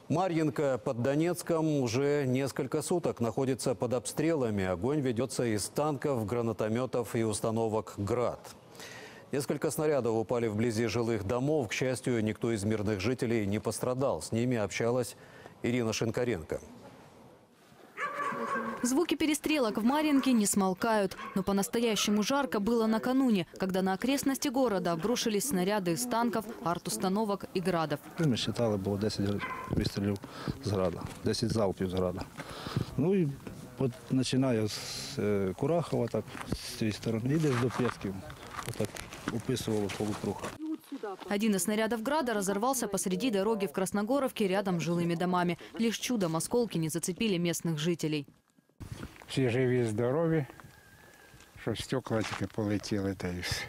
Марьинка под Донецком уже несколько суток находится под обстрелами. Огонь ведется из танков, гранатометов и установок «Град». Несколько снарядов упали вблизи жилых домов. К счастью, никто из мирных жителей не пострадал. С ними общалась Ирина Шинкаренко. Звуки перестрелок в Марьинке не смолкают. Но по-настоящему жарко было накануне, когда на окрестности города обрушились снаряды из танков, артустановок и градов. Ми считали, було 10 вистрілів з града, 10 залпів з града. Ну і от починає з Курахова, так, з цієї сторони, і десь до Пєсків, отак описувало полукруг. Один из снарядов «Града» разорвался посреди дороги в Красногоровке рядом с жилыми домами. Лишь чудом осколки не зацепили местных жителей. Всі живі, здорові, що стекла тільки полетіли, та й все.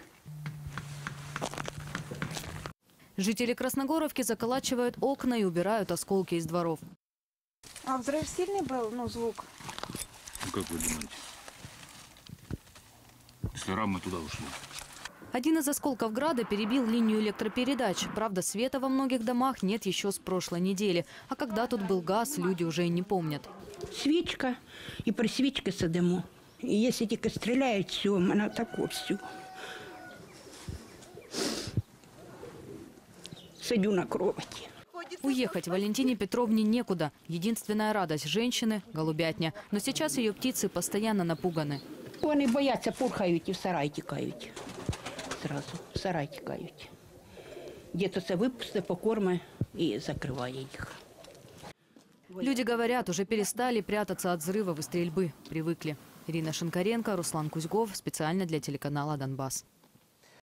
Жители Красногоровки заколачивают окна и убирают осколки из дворов. А взрыв сильный был, ну, звук? Ну, как вы думаете? Если мы туда ушли. Один из осколков «Града» перебил линию электропередач. Правда, света во многих домах нет еще с прошлой недели. А когда тут был газ, люди уже и не помнят. Свічка, і при свічці сидимо. І якщо тільки стріляють, все, в мене тако все. Сидю на кроваті. Уехать Валентине Петровне некуда. Единственная радость женщины – голубятня. Но сейчас ее птицы постоянно напуганы. Вони бояться, пурхають і в сарай тікають. Зразу в сарай тікають. Діто це випусти, покорми і закриває їх. Люди говорят, уже перестали прятаться от взрывов и стрельбы. Привыкли. Ирина Шинкаренко, Руслан Кузьгов. Специально для телеканала «Донбасс».